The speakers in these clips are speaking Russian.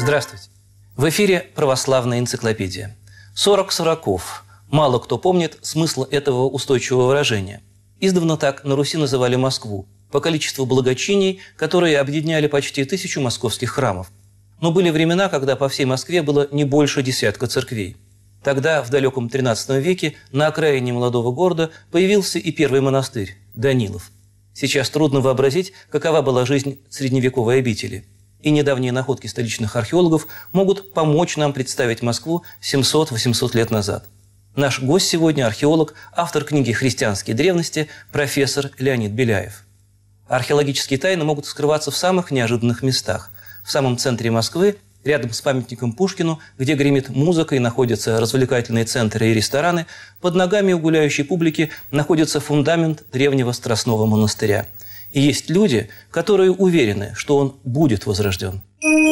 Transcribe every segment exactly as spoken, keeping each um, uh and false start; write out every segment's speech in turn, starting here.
Здравствуйте! В эфире «Православная энциклопедия». «Сорок сороков». Мало кто помнит смысл этого устойчивого выражения. Издавна так на Руси называли Москву по количеству благочиний, которые объединяли почти тысячу московских храмов. Но были времена, когда по всей Москве было не больше десятка церквей. Тогда, в далеком тринадцатом веке, на окраине молодого города появился и первый монастырь – Данилов. Сейчас трудно вообразить, какова была жизнь средневековой обители. И недавние находки столичных археологов могут помочь нам представить Москву семьсот-восемьсот лет назад. Наш гость сегодня – археолог, автор книги «Христианские древности» профессор Леонид Беляев. Археологические тайны могут скрываться в самых неожиданных местах. В самом центре Москвы, рядом с памятником Пушкину, где гремит музыка и находятся развлекательные центры и рестораны, под ногами у гуляющей публики находится фундамент древнего Страстного монастыря. И есть люди, которые уверены, что он будет возрожден.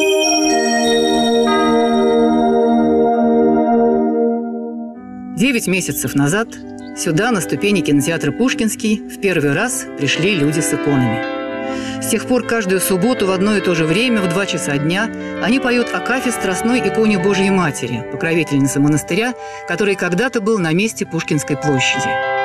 Девять месяцев назад сюда, на ступени кинотеатра «Пушкинский», в первый раз пришли люди с иконами. С тех пор каждую субботу в одно и то же время, в два часа дня, они поют акафист Страстной иконе Божьей Матери, покровительницы монастыря, который когда-то был на месте Пушкинской площади.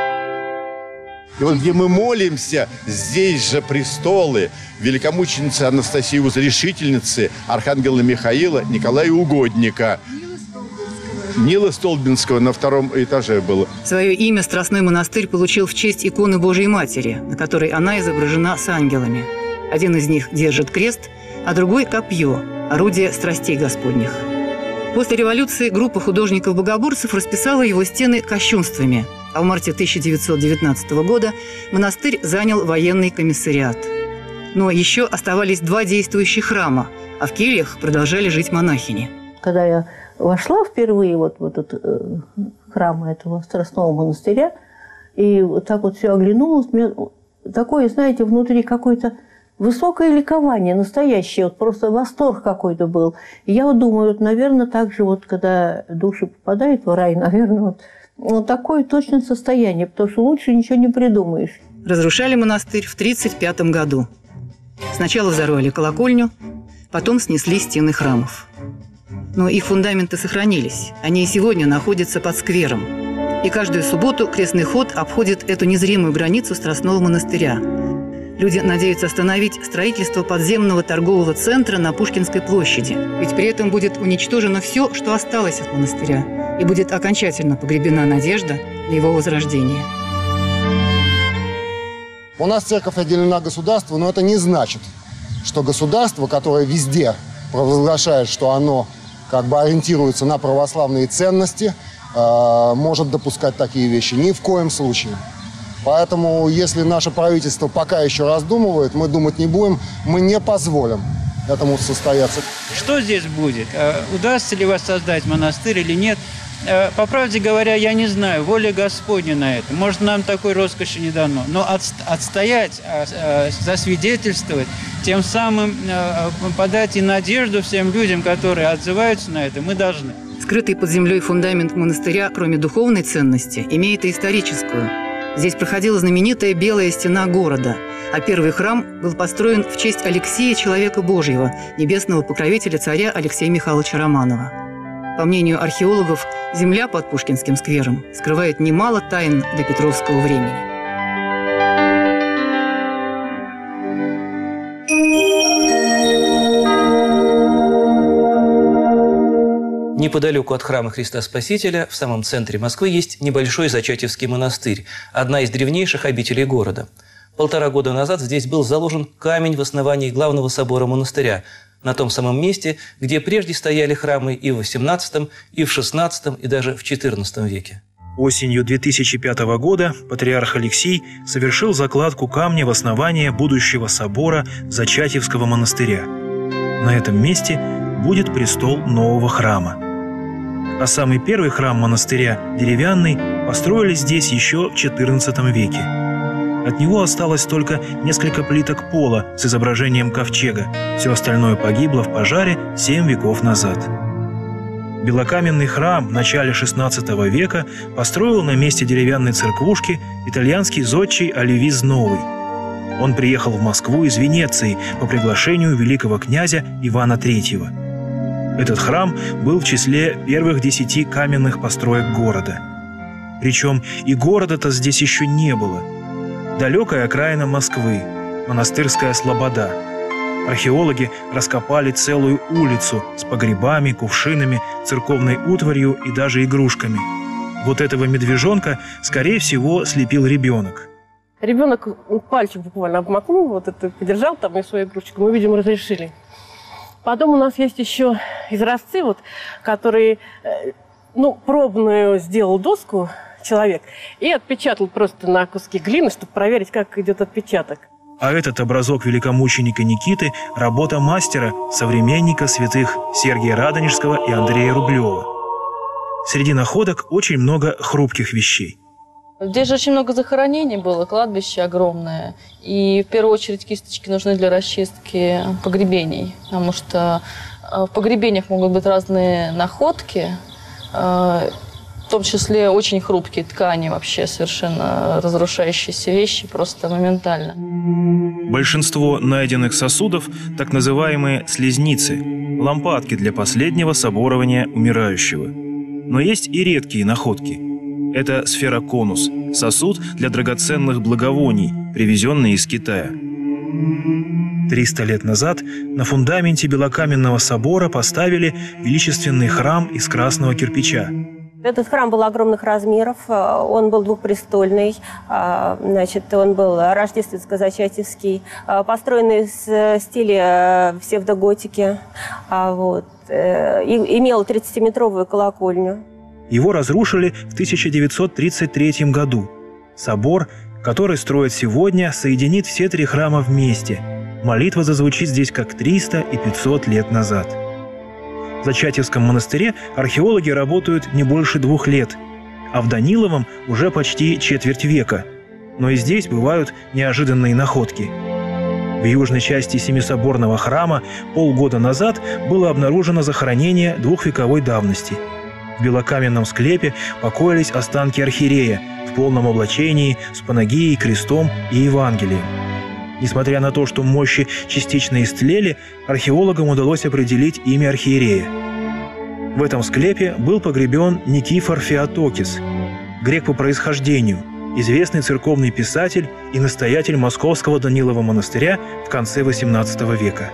И вот где мы молимся, здесь же престолы великомученицы Анастасии Возрешительницы, архангела Михаила, Николая Угодника. Нила Столбинского на втором этаже было. Свое имя Страстной монастырь получил в честь иконы Божьей Матери, на которой она изображена с ангелами. Один из них держит крест, а другой – копье, орудие страстей Господних. После революции группа художников-богоборцев расписала его стены кощунствами, а в марте тысяча девятьсот девятнадцатого года монастырь занял военный комиссариат. Но еще оставались два действующих храма, а в кельях продолжали жить монахини. Когда я вошла впервые вот в этот э, храм этого Страстного монастыря, и вот так вот все оглянулась, мне такое, знаете, внутри какое-то высокое ликование, настоящее, вот просто восторг какой-то был. И я вот думаю, вот, наверное, так же вот, когда души попадают в рай, наверное, вот, вот такое точно состояние, потому что лучше ничего не придумаешь. Разрушали монастырь в тридцать пятом году. Сначала взорвали колокольню, потом снесли стены храмов. Но их фундаменты сохранились. Они и сегодня находятся под сквером. И каждую субботу крестный ход обходит эту незримую границу Страстного монастыря. Люди надеются остановить строительство подземного торгового центра на Пушкинской площади. Ведь при этом будет уничтожено все, что осталось от монастыря. И будет окончательно погребена надежда на его возрождение. У нас церковь отделена государству, но это не значит, что государство, которое везде провозглашает, что оно как бы ориентируется на православные ценности, э, может допускать такие вещи. Ни в коем случае. Поэтому, если наше правительство пока еще раздумывает, мы думать не будем, мы не позволим этому состояться. Что здесь будет? Удастся ли воссоздать монастырь или нет? По правде говоря, я не знаю, воля Господня на это. Может, нам такой роскоши не дано. Но отстоять, засвидетельствовать, тем самым подать и надежду всем людям, которые отзываются на это, мы должны. Скрытый под землей фундамент монастыря, кроме духовной ценности, имеет и историческую. Здесь проходила знаменитая Белая стена города, а первый храм был построен в честь Алексия, человека Божьего, небесного покровителя царя Алексея Михайловича Романова. По мнению археологов, земля под Пушкинским сквером скрывает немало тайн до Петровского времени. Неподалеку от храма Христа Спасителя, в самом центре Москвы, есть небольшой Зачатевский монастырь, одна из древнейших обителей города. Полтора года назад здесь был заложен камень в основании главного собора монастыря, на том самом месте, где прежде стояли храмы и в восемнадцатом, и в шестнадцатом, и даже в четырнадцатом веке. Осенью две тысячи пятого года патриарх Алексий совершил закладку камня в основание будущего собора Зачатевского монастыря. На этом месте будет престол нового храма. А самый первый храм монастыря, деревянный, построили здесь еще в четырнадцатом веке. От него осталось только несколько плиток пола с изображением ковчега. Все остальное погибло в пожаре семь веков назад. Белокаменный храм в начале шестнадцатого века построил на месте деревянной церквушки итальянский зодчий Оливиз Новый. Он приехал в Москву из Венеции по приглашению великого князя Ивана Третьего. Этот храм был в числе первых десяти каменных построек города. Причем и города-то здесь еще не было. Далекая окраина Москвы, монастырская слобода. Археологи раскопали целую улицу с погребами, кувшинами, церковной утварью и даже игрушками. Вот этого медвежонка, скорее всего, слепил ребенок. Ребенок пальчик буквально обмакнул, вот это подержал там и свою игрушечку, мы, видимо, разрешили. Потом у нас есть еще изразцы, вот, которые, ну, пробную сделал доску человек и отпечатал просто на куски глины, чтобы проверить, как идет отпечаток. А этот образок великомученика Никиты – работа мастера, современника святых Сергия Радонежского и Андрея Рублева. Среди находок очень много хрупких вещей. Здесь же очень много захоронений было, кладбище огромное. И в первую очередь кисточки нужны для расчистки погребений, потому что в погребениях могут быть разные находки, в том числе очень хрупкие ткани, вообще совершенно разрушающиеся вещи, просто моментально. Большинство найденных сосудов – так называемые слезницы, лампадки для последнего соборования умирающего. Но есть и редкие находки. Это сфероконус – сосуд для драгоценных благовоний, привезенный из Китая. Триста лет назад на фундаменте белокаменного собора поставили величественный храм из красного кирпича. Этот храм был огромных размеров, он был двухпрестольный, значит, он был рождественско-зачатевский, построенный в стиле псевдоготики, вот, имел тридцатиметровую колокольню. Его разрушили в тысяча девятьсот тридцать третьем году. Собор, который строят сегодня, соединит все три храма вместе. Молитва зазвучит здесь как триста и пятьсот лет назад. В Зачатевском монастыре археологи работают не больше двух лет, а в Даниловом уже почти четверть века. Но и здесь бывают неожиданные находки. В южной части Семисоборного храма полгода назад было обнаружено захоронение двухвековой давности. В белокаменном склепе покоились останки архиерея в полном облачении с панагией, крестом и Евангелием. Несмотря на то, что мощи частично истлели, археологам удалось определить имя архиерея. В этом склепе был погребен Никифор Феотокис, грек по происхождению, известный церковный писатель и настоятель Московского Данилова монастыря в конце восемнадцатого века.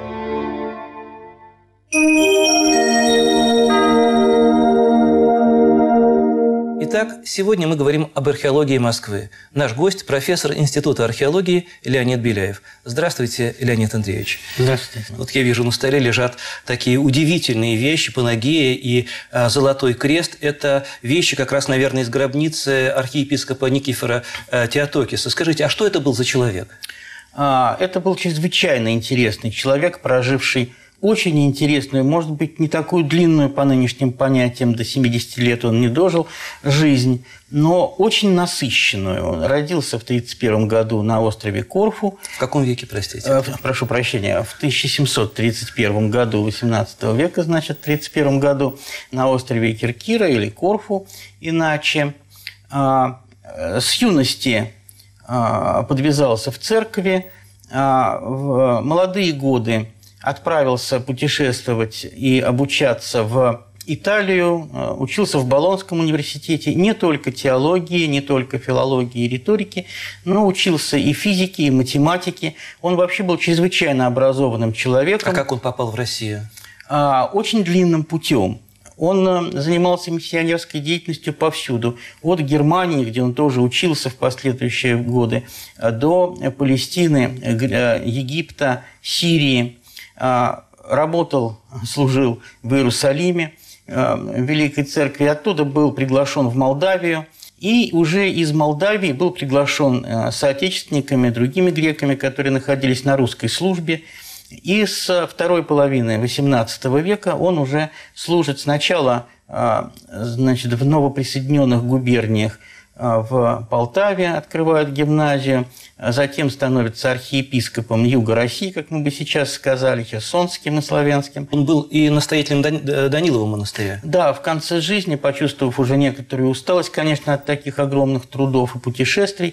Итак, сегодня мы говорим об археологии Москвы. Наш гость – профессор Института археологии Леонид Беляев. Здравствуйте, Леонид Андреевич. Здравствуйте. Вот я вижу, на столе лежат такие удивительные вещи, панагия и а, золотой крест. Это вещи как раз, наверное, из гробницы архиепископа Никифора а, Теотокиса. Скажите, а что это был за человек? А, это был чрезвычайно интересный человек, проживший очень интересную, может быть, не такую длинную по нынешним понятиям, до семидесяти лет он не дожил, жизнь, но очень насыщенную. Он родился в тридцать первом году на острове Корфу. В каком веке, простите? Э, прошу прощения, в тысяча семьсот тридцать первом году восемнадцатого века, значит, в тридцать первом году на острове Киркира или Корфу, иначе. А, с юности а, подвязался в церкви, а, в молодые годы отправился путешествовать и обучаться в Италию, учился в Болонском университете не только теологии, не только филологии и риторики, но учился и физике, и математике. Он вообще был чрезвычайно образованным человеком. А как он попал в Россию? Очень длинным путем. Он занимался миссионерской деятельностью повсюду. От Германии, где он тоже учился в последующие годы, до Палестины, Египта, Сирии. Работал, служил в Иерусалиме, в Великой Церкви. Оттуда был приглашен в Молдавию. И уже из Молдавии был приглашен соотечественниками, другими греками, которые находились на русской службе. И с второй половины восемнадцатого века он уже служит сначала, значит, в новоприсоединенных губерниях в Полтаве открывают гимназию, затем становится архиепископом Юга России, как мы бы сейчас сказали, Херсонским и Славянским. Он был и настоятелем Данилова монастыря. Да, в конце жизни, почувствовав уже некоторую усталость, конечно, от таких огромных трудов и путешествий,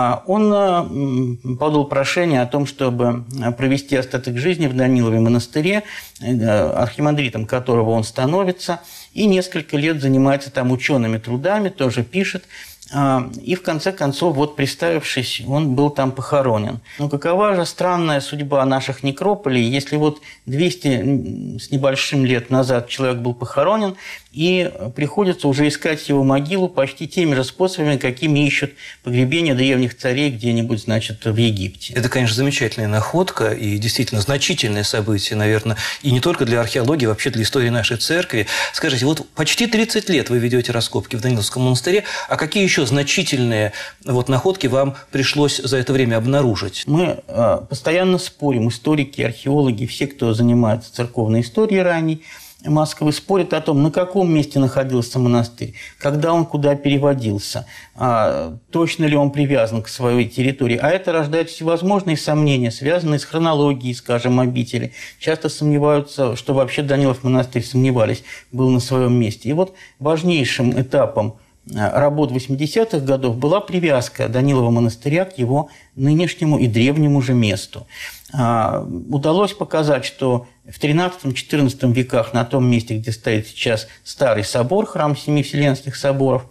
он подал прошение о том, чтобы провести остаток жизни в Данилове монастыре, архимандритом которого он становится, и несколько лет занимается там учеными трудами, тоже пишет. И в конце концов, вот представившись, он был там похоронен. Но какова же странная судьба наших некрополей, если вот двести с небольшим лет назад человек был похоронен, и приходится уже искать его могилу почти теми же способами, какими ищут погребения древних царей где-нибудь, значит, в Египте. Это, конечно, замечательная находка и действительно значительное событие, наверное, и не только для археологии, вообще для истории нашей церкви. Скажите, вот почти тридцать лет вы ведете раскопки в Даниловском монастыре, а какие еще значительные вот находки вам пришлось за это время обнаружить? Мы э, постоянно спорим, историки, археологи, все, кто занимается церковной историей ранней Москвы, спорят о том, на каком месте находился монастырь, когда он куда переводился, а, точно ли он привязан к своей территории. А это рождает всевозможные сомнения, связанные с хронологией, скажем, обители. Часто сомневаются, что вообще Данилов монастырь, сомневались, был на своем месте. И вот важнейшим этапом работ восьмидесятых годов была привязка Данилова монастыря к его нынешнему и древнему же месту. Удалось показать, что в тринадцатом-четырнадцатом веках на том месте, где стоит сейчас старый собор, храм Семи Вселенских соборов,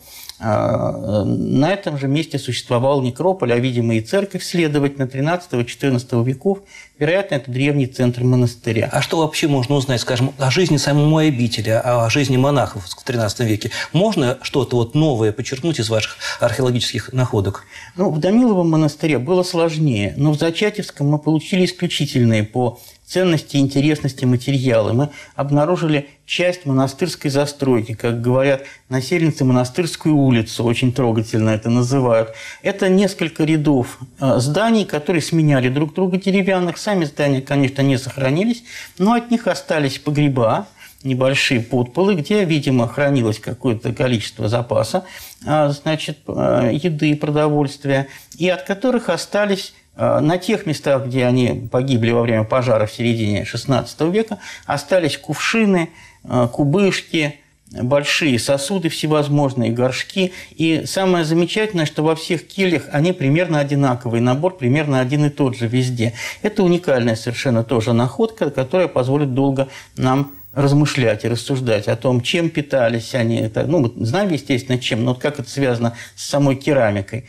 на этом же месте существовал некрополь, а, видимо, и церковь, следовательно, тринадцатого-четырнадцатого веков. Вероятно, это древний центр монастыря. А что вообще можно узнать, скажем, о жизни самой обители, о жизни монахов в тринадцатом веке? Можно что-то вот новое подчеркнуть из ваших археологических находок? Ну, в Даниловом монастыре было сложнее, но в Зачатевском мы получили исключительные по ценности и интересности материалы. Мы обнаружили часть монастырской застройки, как говорят насельницы, монастырскую улицу, очень трогательно это называют. Это несколько рядов зданий, которые сменяли друг друга, деревянных. Сами здания, конечно, не сохранились, но от них остались погреба, небольшие подполы, где, видимо, хранилось какое-то количество запаса, значит, еды и продовольствия, и от которых остались на тех местах, где они погибли во время пожара в середине шестнадцатого века, остались кувшины, кубышки, большие сосуды всевозможные, горшки. И самое замечательное, что во всех кельях они примерно одинаковый набор, примерно один и тот же везде. Это уникальная совершенно тоже находка, которая позволит долго нам размышлять и рассуждать о том, чем питались они. Ну, мы знаем, естественно, чем, но вот как это связано с самой керамикой.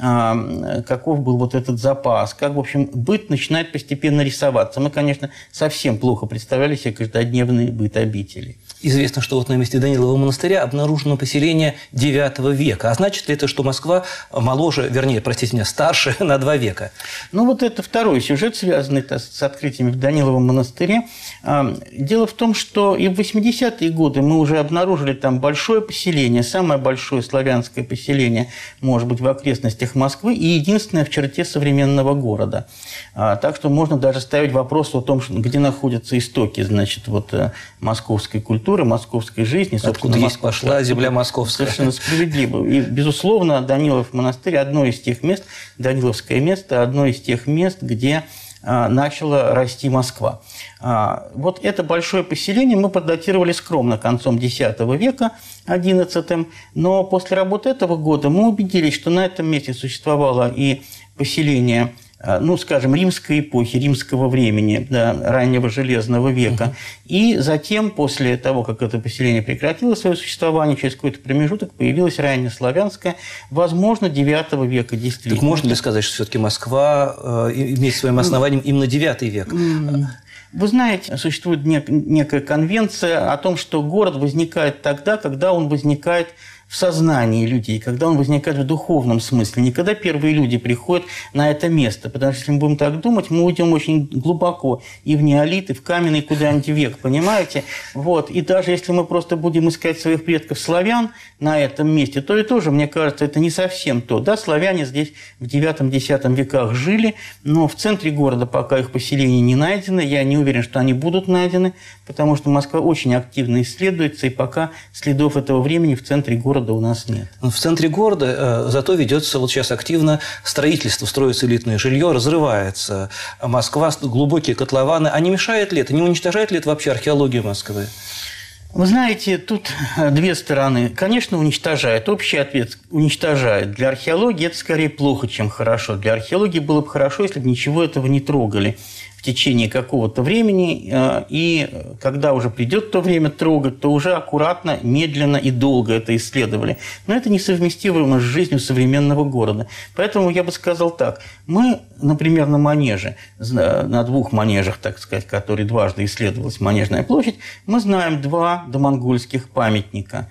Каков был вот этот запас, как, в общем, быт начинает постепенно рисоваться. Мы, конечно, совсем плохо представляли себе каждодневный быт обители. Известно, что вот на месте Данилова монастыря обнаружено поселение девятого века. А значит ли это, что Москва моложе, вернее, простите меня, старше на два века? Ну, вот это второй сюжет, связанный с открытиями в Даниловом монастыре. Дело в том, что и в восьмидесятые годы мы уже обнаружили там большое поселение, самое большое славянское поселение, может быть, в окрестностях Москвы, и единственное в черте современного города. Так что можно даже ставить вопрос о том, где находятся истоки, значит, вот московской культуры, московской жизни. Откуда есть пошла земля московская. Совершенно справедливо. И, безусловно, Данилов монастырь – одно из тех мест, Даниловское место – одно из тех мест, где а, начала расти Москва. А, вот это большое поселение мы поддатировали скромно концом десятого века, одиннадцатым, но после работы этого года мы убедились, что на этом месте существовало и поселение, ну, скажем, римской эпохи, римского времени, да, раннего Железного века. Угу. И затем, после того, как это поселение прекратило свое существование, через какой-то промежуток появилось раннеславянское, возможно, девятого века действительно. Так можно ли сказать, что все-таки Москва э, имеет своим основанием именно девятый век? Вы знаете, существует нек- некая конвенция о том, что город возникает тогда, когда он возникает в сознании людей, когда он возникает в духовном смысле, не когда первые люди приходят на это место. Потому что если мы будем так думать, мы уйдем очень глубоко и в неолит, и в каменный куда-нибудь век, понимаете? Вот. И даже если мы просто будем искать своих предков славян на этом месте, то и тоже, мне кажется, это не совсем то. Да, славяне здесь в девятом-десятом веках жили, но в центре города пока их поселения не найдено. Я не уверен, что они будут найдены, потому что Москва очень активно исследуется, и пока следов этого времени в центре города города у нас нет. В центре города э, зато ведется вот сейчас активно строительство, строится элитное жилье, разрывается Москва, глубокие котлованы. А не мешает ли это, не уничтожает ли это вообще археологию Москвы? Вы знаете, тут две стороны. Конечно, уничтожает. Общий ответ – уничтожает. Для археологии это скорее плохо, чем хорошо. Для археологии было бы хорошо, если бы ничего этого не трогали в течение какого-то времени, и когда уже придет то время трогать, то уже аккуратно, медленно и долго это исследовали. Но это несовместимо с жизнью современного города. Поэтому я бы сказал так. Мы, например, на Манеже, на двух Манежах, так сказать, которые дважды исследовалась Манежная площадь, мы знаем два домонгольских памятника,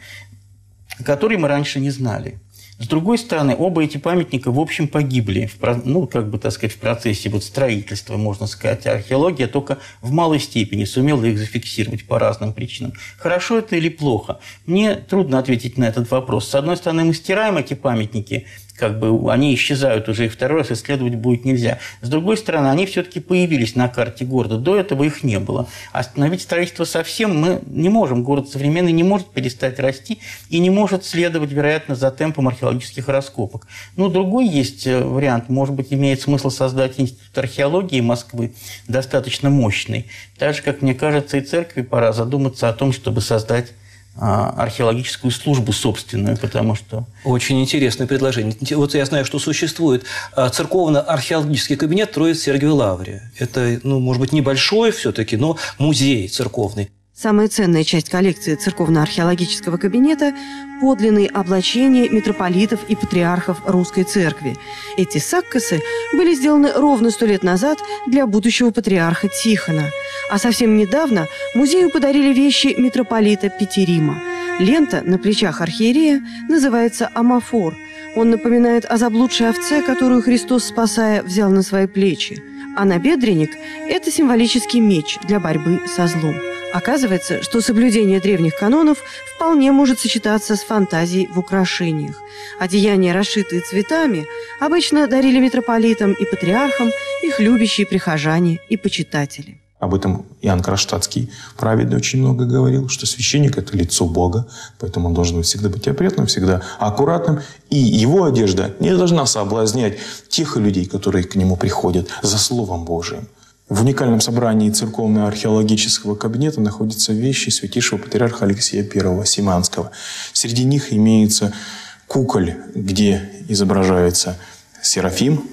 которые мы раньше не знали. С другой стороны, оба эти памятника, в общем, погибли, в, ну, как бы, так сказать, в процессе вот строительства, можно сказать. Археология только в малой степени сумела их зафиксировать по разным причинам. Хорошо это или плохо? Мне трудно ответить на этот вопрос. С одной стороны, мы стираем эти памятники, как бы они исчезают уже, и второй раз исследовать будет нельзя. С другой стороны, они все-таки появились на карте города. До этого их не было. Остановить строительство совсем мы не можем. Город современный не может перестать расти и не может следовать, вероятно, за темпом археологических раскопок. Но другой есть вариант. Может быть, имеет смысл создать институт археологии Москвы достаточно мощный. Так же, как мне кажется, и церкви пора задуматься о том, чтобы создать археологическую службу собственную, потому что... Очень интересное предложение. Вот я знаю, что существует церковно-археологический кабинет Троицы-Сергиевой Лавры. Это, ну, может быть, небольшой все-таки, но музей церковный. Самая ценная часть коллекции церковно-археологического кабинета – подлинные облачения митрополитов и патриархов Русской Церкви. Эти саккосы были сделаны ровно сто лет назад для будущего патриарха Тихона. А совсем недавно музею подарили вещи митрополита Петерима. Лента на плечах архиерея называется амафор. Он напоминает о заблудшей овце, которую Христос, спасая, взял на свои плечи. А набедренник – это символический меч для борьбы со злом. Оказывается, что соблюдение древних канонов вполне может сочетаться с фантазией в украшениях. Одеяния, расшитые цветами, обычно дарили митрополитам и патриархам их любящие прихожане и почитатели. Об этом Иоанн Кронштадтский праведный очень много говорил, что священник – это лицо Бога, поэтому он должен всегда быть опрятным, всегда аккуратным. И его одежда не должна соблазнять тех людей, которые к нему приходят за Словом Божиим. В уникальном собрании церковно-археологического кабинета находятся вещи святейшего патриарха Алексия Первого Симанского. Среди них имеется куколь, где изображается Серафим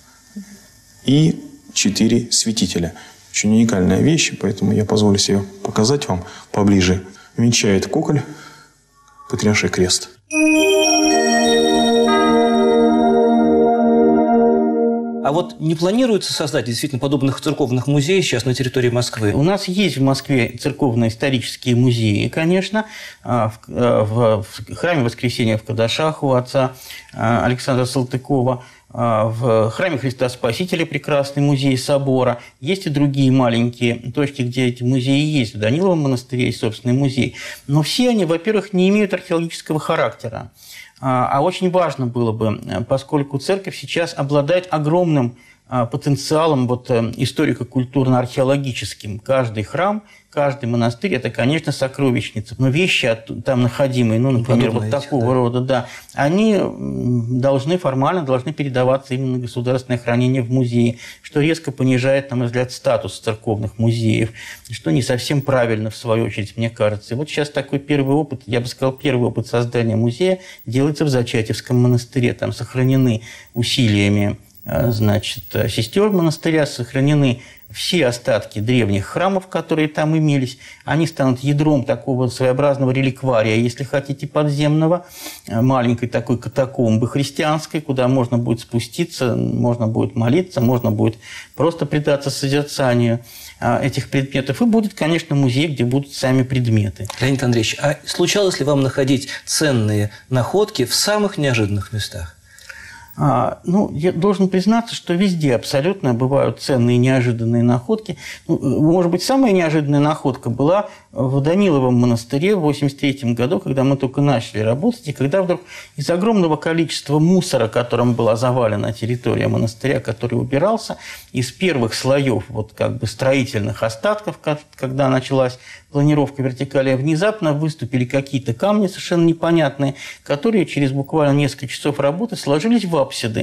и четыре святителя. Очень уникальная вещь, поэтому я позволю себе показать вам поближе. Венчает куколь патриарший крест. А вот не планируется создать действительно подобных церковных музеев сейчас на территории Москвы? У нас есть в Москве церковно-исторические музеи, конечно. В, в, в храме Воскресения в Кадашах у отца Александра Салтыкова, в храме Христа Спасителя прекрасный музей собора. Есть и другие маленькие точки, где эти музеи есть. В Даниловом монастыре есть собственный музей. Но все они, во-первых, не имеют археологического характера. А очень важно было бы, поскольку церковь сейчас обладает огромным потенциалом вот, историко-культурно-археологическим. Каждый храм, каждый монастырь – это, конечно, сокровищница. Но вещи там находимые, ну, например, вот такого да. рода, да, они должны формально должны передаваться именно на государственное хранение в музее, что резко понижает, на мой взгляд, статус церковных музеев, что не совсем правильно, в свою очередь, мне кажется. И вот сейчас такой первый опыт, я бы сказал, первый опыт создания музея делается в Зачатевском монастыре. Там сохранены усилиями значит, сестер монастыря, сохранены все остатки древних храмов, которые там имелись. Они станут ядром такого своеобразного реликвария, если хотите, подземного, маленькой такой катакомбы христианской, куда можно будет спуститься, можно будет молиться, можно будет просто предаться созерцанию этих предметов. И будет, конечно, музей, где будут сами предметы. Леонид Андреевич, а случалось ли вам находить ценные находки в самых неожиданных местах? А, ну, я должен признаться, что везде абсолютно бывают ценные неожиданные находки. Ну, может быть, самая неожиданная находка была в Даниловом монастыре в восемьдесят третьем году, когда мы только начали работать, и когда вдруг из огромного количества мусора, которым была завалена территория монастыря, который убирался, из первых слоев вот как бы строительных остатков, когда началась планировка вертикали, внезапно выступили какие-то камни совершенно непонятные, которые через буквально несколько часов работы сложились в апсиды.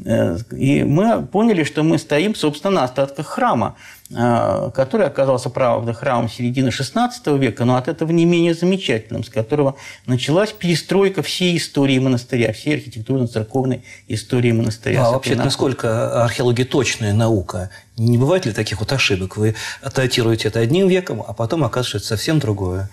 И мы поняли, что мы стоим, собственно, на остатках храма, который оказался, правда, храмом середины шестнадцатого века, но от этого не менее замечательным, с которого началась перестройка всей истории монастыря, всей архитектурно-церковной истории монастыря. А вообще, насколько археология точная наука? Не бывает ли таких вот ошибок? Вы датируете это одним веком, а потом оказывается, что это совсем другое.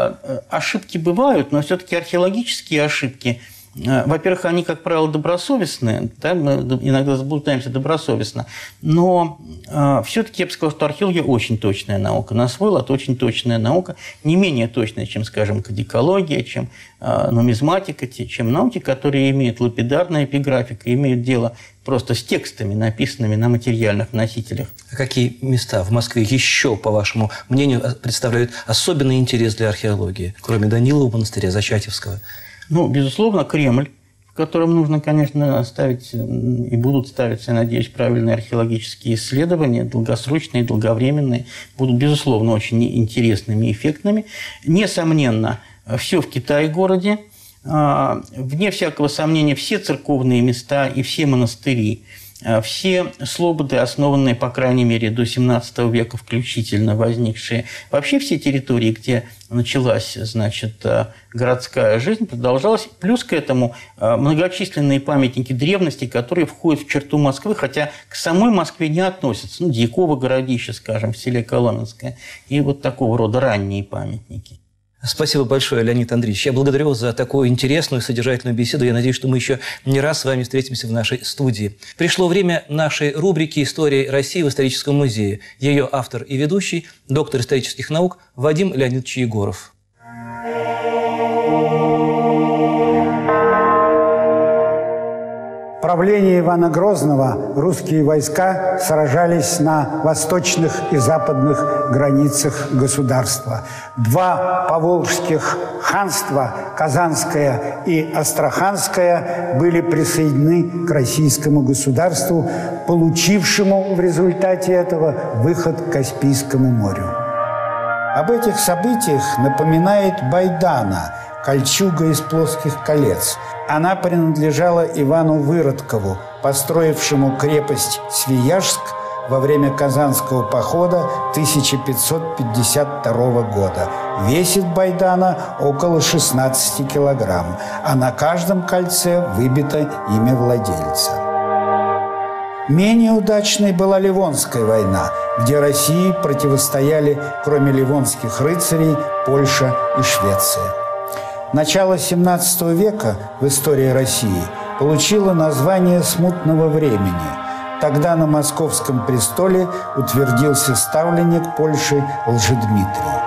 Ошибки бывают, но все-таки археологические ошибки, во-первых, они, как правило, добросовестные, да, мы иногда заблуждаемся добросовестно, но э, все-таки я бы сказал, что археология очень точная наука. На свой лад очень точная наука, не менее точная, чем, скажем, кодикология, чем э, нумизматика, чем науки, которые имеют лапидарная эпиграфика, имеют дело просто с текстами, написанными на материальных носителях. А какие места в Москве еще, по вашему мнению, представляют особенный интерес для археологии, кроме Данилова монастыря, Зачатевского? Ну, безусловно, Кремль, в котором нужно, конечно, ставить и будут ставиться, я надеюсь, правильные археологические исследования, долгосрочные, долговременные, будут, безусловно, очень интересными и эффектными. Несомненно, все в Китай-городе, вне всякого сомнения, все церковные места и все монастыри, все слободы, основанные, по крайней мере, до семнадцатого века включительно возникшие, вообще все территории, где началась, значит, городская жизнь, продолжалась. Плюс к этому многочисленные памятники древности, которые входят в черту Москвы, хотя к самой Москве не относятся. Ну, Дьяково городище, скажем, в селе Коломенское. И вот такого рода ранние памятники. Спасибо большое, Леонид Андреевич. Я благодарю вас за такую интересную, содержательную беседу. Я надеюсь, что мы еще не раз с вами встретимся в нашей студии. Пришло время нашей рубрики «История России в историческом музее». Ее автор и ведущий, доктор исторических наук Вадим Леонидович Егоров. В правлении Ивана Грозного русские войска сражались на восточных и западных границах государства. Два поволжских ханства, Казанское и Астраханское, были присоединены к российскому государству, получившему в результате этого выход к Каспийскому морю. Об этих событиях напоминает Байдана «Кольчуга из плоских колец». Она принадлежала Ивану Выродкову, построившему крепость Свияжск во время Казанского похода тысяча пятьсот пятьдесят второго года. Весит Байдана около шестнадцати килограмм, а на каждом кольце выбито имя владельца. Менее удачной была Ливонская война, где России противостояли, кроме ливонских рыцарей, Польша и Швеция. Начало семнадцатого века в истории России получило название «Смутного времени». Тогда на московском престоле утвердился ставленник Польши Лжедмитрий.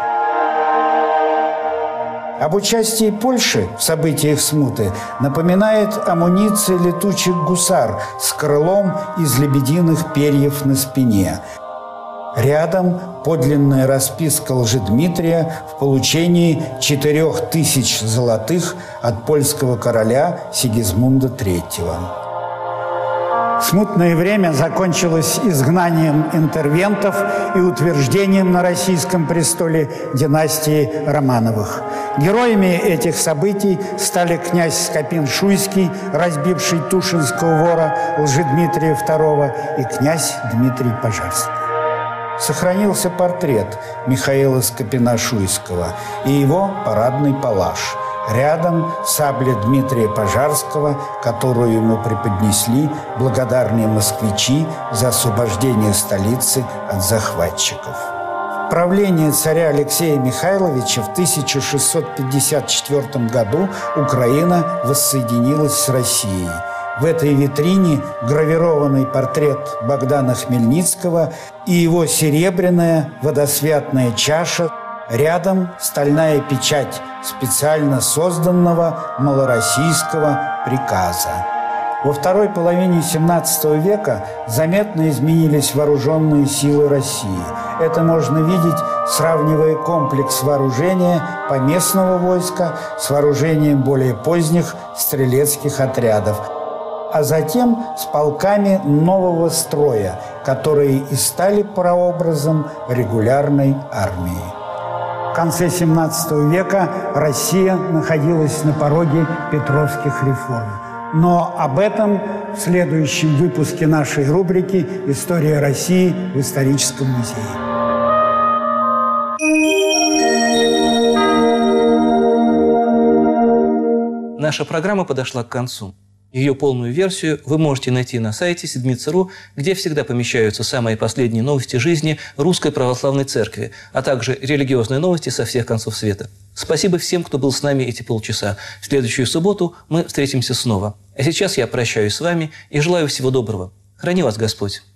Об участии Польши в событиях смуты напоминает амуниция летучих гусар с крылом из лебединых перьев на спине. Рядом подлинная расписка Лжедмитрия в получении четырех тысяч золотых от польского короля Сигизмунда третьего. Смутное время закончилось изгнанием интервентов и утверждением на российском престоле династии Романовых. Героями этих событий стали князь Скопин-Шуйский, разбивший тушинского вора Лжедмитрия второго, и князь Дмитрий Пожарский. Сохранился портрет Михаила Скопина-Шуйского и его парадный паллаж. Рядом сабля Дмитрия Пожарского, которую ему преподнесли благодарные москвичи за освобождение столицы от захватчиков. В правлении царя Алексея Михайловича в тысяча шестьсот пятьдесят четвёртом году Украина воссоединилась с Россией. В этой витрине гравированный портрет Богдана Хмельницкого и его серебряная водосвятная чаша. Рядом стальная печать специально созданного малороссийского приказа. Во второй половине семнадцатого века заметно изменились вооруженные силы России. Это можно видеть, сравнивая комплекс вооружения поместного войска с вооружением более поздних стрелецких отрядов, а затем с полками нового строя, которые и стали прообразом регулярной армии. В конце семнадцатого века Россия находилась на пороге Петровских реформ. Но об этом в следующем выпуске нашей рубрики «История России в историческом музее». Наша программа подошла к концу. Ее полную версию вы можете найти на сайте седмица точка ру, где всегда помещаются самые последние новости жизни Русской Православной Церкви, а также религиозные новости со всех концов света. Спасибо всем, кто был с нами эти полчаса. В следующую субботу мы встретимся снова. А сейчас я прощаюсь с вами и желаю всего доброго. Храни вас Господь!